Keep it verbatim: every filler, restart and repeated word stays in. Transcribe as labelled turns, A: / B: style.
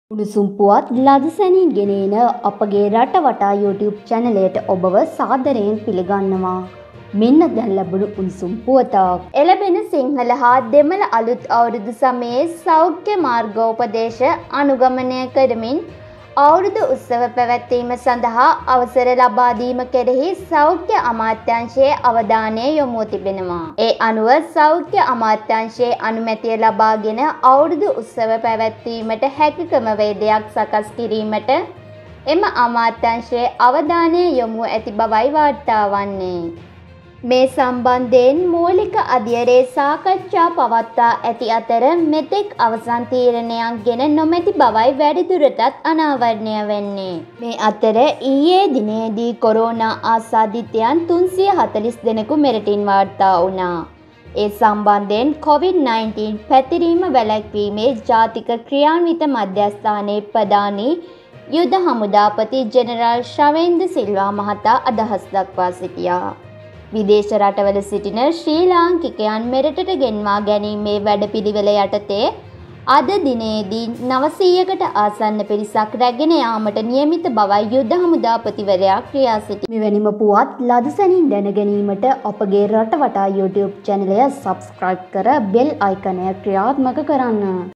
A: උණුසුම් පුවත් ලදසැනින් ගෙනෙන අපගේ රට වටා YouTube channelයට ඔබව සාදරයෙන් පිළිගන්නවා. මෙන්න දැන් ලැබුණු උණුසුම් පුවතක්. එළඹෙන සිංහල හා දෙමළ අලුත් අවුරුදු සමයේ සෞඛ්‍ය මාර්ගෝපදේශ අනුගමනය කරමින් අවුරුදු උත්සව පැවැත්වීම සඳහා අවසර ලබා දීම කෙරෙහි සෞඛ්‍ය අමාත්‍යාංශයේ අවධානය යොමු තිබෙනවා. ඒ අනුව සෞඛ්‍ය අමාත්‍යාංශයේ අනුමැතිය ලබාගෙන අවුරුදු උත්සව පැවැත්වීමට හැකි ක්‍රමවේදයක් සකස් කිරීමට එම අමාත්‍යාංශයේ අවධානය යොමු ඇති බවයි වාර්තා වන්නේ. මේ සම්බන්ධයෙන් මූලික අධ්‍යයනයේ සාකච්ඡා පවත්වා ඇති අතර මෙතෙක් අවසන් තීරණයක් ගෙන නොමැති බවයි වැඩිදුරටත් අනාවරණය වෙන්නේ. මේ අතර ඊයේ දිනේදී කොරෝනා ආසාදිතයන් තුන්සිය හතළිස් දෙනෙකු මෙරටින් වාර්තා වුණා. ඒ සම්බන්ධයෙන් කොවිඩ් නයින්ටීන් පැතිරීම වැළැක්වීමේ ජාතික ක්‍රියාන්විත මධ්‍යස්ථානයේ ප්‍රධානී යුද හමුදාපති ජෙනරාල් ශවේන්ද්‍ර සිල්වා මහතා අදහස් දක්වා සිටියා. විදේශ රටවල සිටින ශ්‍රී ලාංකිකයන් මෙරටට ගෙන්වා ගැනීමේ වැඩපිළිවෙල යටතේ අද දිනේදී නවසීයකට ආසන්න පිරිසක් රැගෙන යාමට නියමිත බවයි යුද හමුදාපතිවරයා කියා සිටියා. මෙවැනිම පුවත් ලදසැනින් දැන ගැනීමට අපගේ රට වටා YouTube channel එක subscribe කර bell icon එක ක්‍රියාත්මක කරන්න.